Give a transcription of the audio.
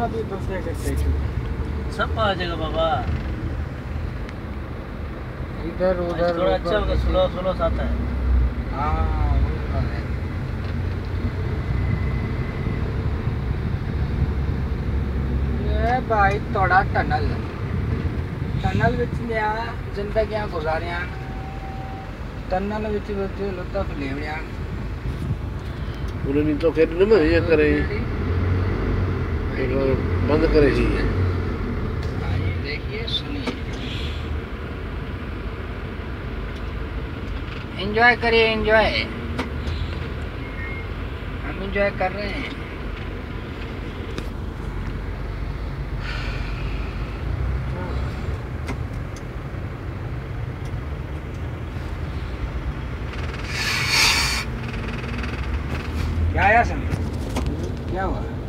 अभी दूसरे के स्टैचू सब आ जाएगा बाबा। इधर उधर थोड़ा अच्छा होगा, स्लो स्लो आता है। हाँ वो है। ये भाई थोड़ा टनल टनल विच लिया जिंदगियां गुजारिया टनल विच लुत्फ लेवया उन्हें तो फिर न मैं ये करे बंद करे जी। देखिए सुनिए, एंजॉय करिए एंजॉय, हम एंजॉय कर रहे हैं। क्या आया सर, क्या हुआ?